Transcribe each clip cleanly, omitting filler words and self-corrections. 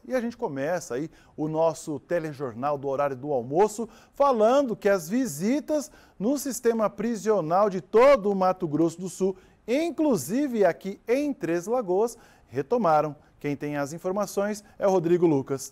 E a gente começa aí o nosso telejornal do horário do almoço falando que as visitas no sistema prisional de todo o Mato Grosso do Sul, inclusive aqui em Três Lagoas, retomaram. Quem tem as informações é o Rodrigo Lucas.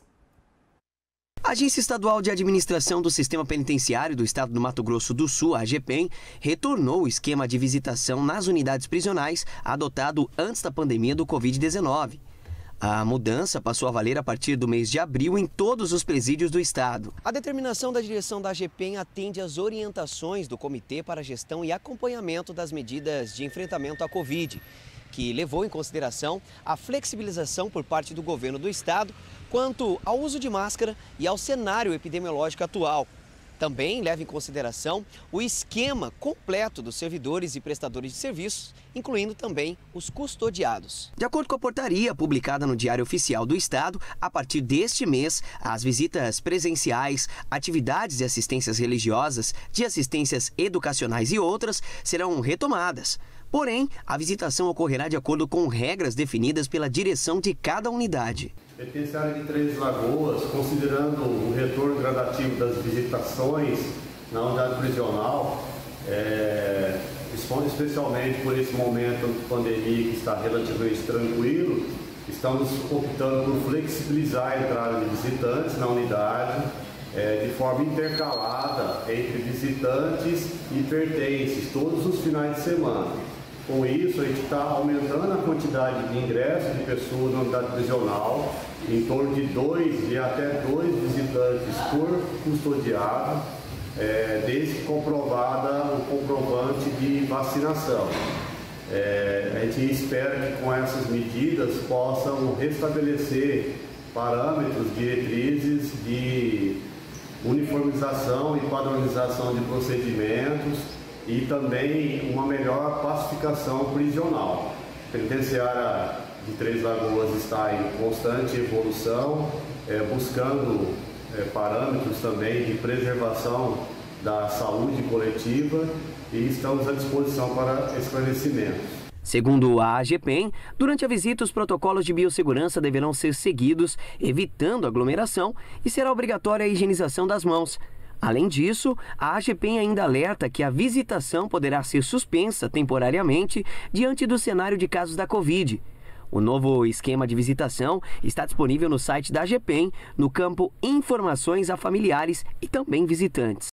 A Agência Estadual de Administração do Sistema Penitenciário do Estado do Mato Grosso do Sul, a AGEPEN, retornou o esquema de visitação nas unidades prisionais adotado antes da pandemia do Covid-19. A mudança passou a valer a partir do mês de abril em todos os presídios do estado. A determinação da direção da AGEPEN atende às orientações do Comitê para a Gestão e Acompanhamento das Medidas de Enfrentamento à Covid, que levou em consideração a flexibilização por parte do governo do estado quanto ao uso de máscara e ao cenário epidemiológico atual. Também leva em consideração o esquema completo dos servidores e prestadores de serviços, incluindo também os custodiados. De acordo com a portaria publicada no Diário Oficial do Estado, a partir deste mês, as visitas presenciais, atividades de assistências religiosas, de assistências educacionais e outras serão retomadas. Porém, a visitação ocorrerá de acordo com regras definidas pela direção de cada unidade. Penitenciária de Três Lagoas, considerando o retorno gradativo das visitações na unidade prisional, especialmente por esse momento de pandemia que está relativamente tranquilo, estamos optando por flexibilizar a entrada de visitantes na unidade de forma intercalada entre visitantes e pertences, todos os finais de semana. Com isso, a gente está aumentando a quantidade de ingressos de pessoas na unidade prisional, em torno de 2 e até 2 visitantes por custodiado, desde que comprovada o comprovante de vacinação. A gente espera que com essas medidas possam restabelecer parâmetros, diretrizes de uniformização e padronização de procedimentos, e também uma melhor pacificação prisional. A penitenciária de Três Lagoas está em constante evolução, buscando parâmetros também de preservação da saúde coletiva e estamos à disposição para esclarecimentos. Segundo a AGEPEN, durante a visita os protocolos de biossegurança deverão ser seguidos, evitando aglomeração, e será obrigatória a higienização das mãos. Além disso, a AGEPEN ainda alerta que a visitação poderá ser suspensa temporariamente diante do cenário de casos da Covid. O novo esquema de visitação está disponível no site da AGEPEN, no campo Informações a Familiares e também visitantes.